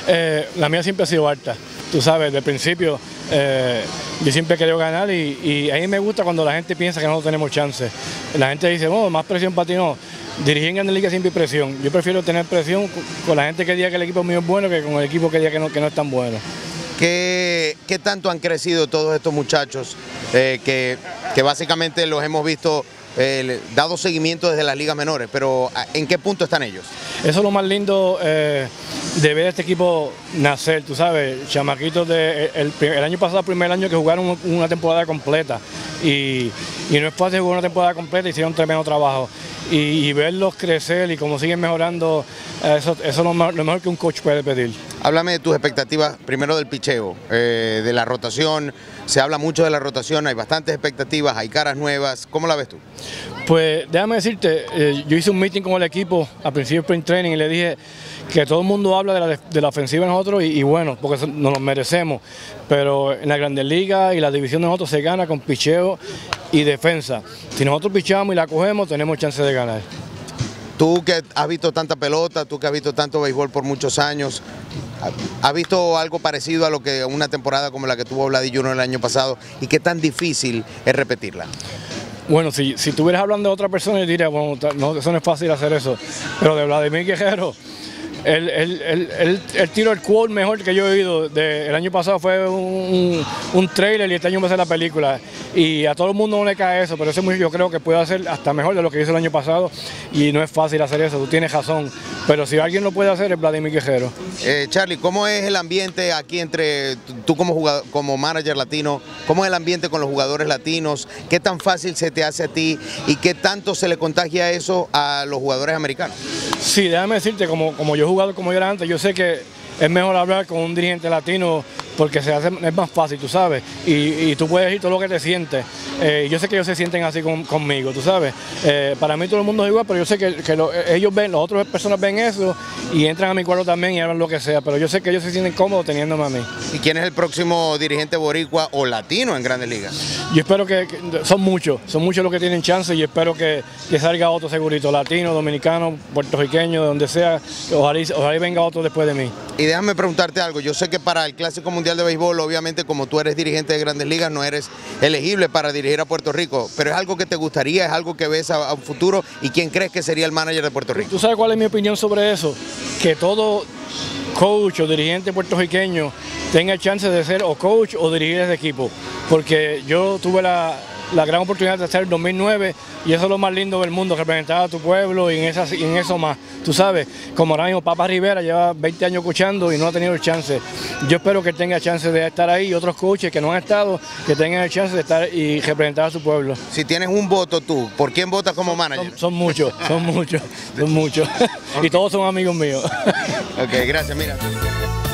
La mía siempre ha sido alta, tú sabes, desde el principio yo siempre he querido ganar y a mí me gusta cuando la gente piensa que no tenemos chance. La gente dice, oh, más presión para ti, no. Dirigir en Grandes Ligas siempre hay presión. Yo prefiero tener presión con la gente que diga que el equipo mío es bueno que con el equipo que diga que no es tan bueno. ¿Qué tanto han crecido todos estos muchachos que básicamente los hemos visto dado seguimiento desde las ligas menores, pero ¿en qué punto están ellos? Eso es lo más lindo de ver a este equipo nacer, tú sabes, chamaquitos el año pasado, primer año que jugaron una temporada completa y no es fácil jugar una temporada completa, hicieron tremendo trabajo y verlos crecer y cómo siguen mejorando, eso es lo mejor que un coach puede pedir. Háblame de tus expectativas, primero del picheo, de la rotación. Se habla mucho de la rotación, hay bastantes expectativas, hay caras nuevas. ¿Cómo la ves tú? Pues déjame decirte, yo hice un meeting con el equipo al principio del sprint training y le dije que todo el mundo habla de la ofensiva de nosotros y bueno, porque nos lo merecemos, pero en la Grandes Ligas y la división de nosotros se gana con picheo y defensa. Si nosotros pichamos y la cogemos, tenemos chance de ganar. Tú que has visto tanta pelota, tú que has visto tanto béisbol por muchos años, ¿has visto algo parecido a lo que una temporada como la que tuvo Vladdy Jr. el año pasado y qué tan difícil es repetirla? Bueno, si estuvieras hablando de otra persona, yo diría, bueno, no, eso no es fácil hacer eso, pero de Vladimir Guerrero, el tiro el quote mejor que yo he oído el año pasado fue un trailer y este año va a ser la película y a todo el mundo no le cae eso, pero eso yo creo que puede hacer hasta mejor de lo que hizo el año pasado y no es fácil hacer eso, tú tienes razón, pero si alguien lo puede hacer es Vladimir Guerrero. Charlie, ¿cómo es el ambiente aquí entre tú como jugador, como manager latino, cómo es el ambiente con los jugadores latinos? ¿Qué tan fácil se te hace a ti y qué tanto se le contagia eso a los jugadores americanos? Sí, déjame decirte, como yo he jugado como yo era antes, yo sé que es mejor hablar con un dirigente latino porque es más fácil, tú sabes, y tú puedes decir todo lo que te sientes. Yo sé que ellos se sienten así conmigo, tú sabes. Para mí todo el mundo es igual, pero yo sé que ellos ven, las otras personas ven eso y entran a mi cuarto también y hablan lo que sea, pero yo sé que ellos se sienten cómodos teniéndome a mí. ¿Y quién es el próximo dirigente boricua o latino en Grandes Ligas? Yo espero que son muchos los que tienen chance y espero que salga otro segurito, latino, dominicano, puertorriqueño, de donde sea, ojalá venga otro después de mí. Y déjame preguntarte algo, yo sé que para el Clásico Mundial de Béisbol, obviamente como tú eres dirigente de Grandes Ligas, no eres elegible para dirigir a Puerto Rico, pero es algo que te gustaría, es algo que ves a un futuro, ¿y quién crees que sería el manager de Puerto Rico? ¿Tú sabes cuál es mi opinión sobre eso? Que todo coach o dirigente puertorriqueño tenga chance de ser o coach o dirigir ese equipo, porque yo tuve la gran oportunidad de hacer el 2009 y eso es lo más lindo del mundo, representar a tu pueblo y en eso más. Tú sabes, como ahora mismo Papa Rivera lleva 20 años coachando y no ha tenido el chance. Yo espero que tenga chance de estar ahí y otros coaches que no han estado, que tengan el chance de estar y representar a su pueblo. Si tienes un voto tú, ¿por quién votas como manager? Son muchos. Y todos son amigos míos. Ok, gracias, mira.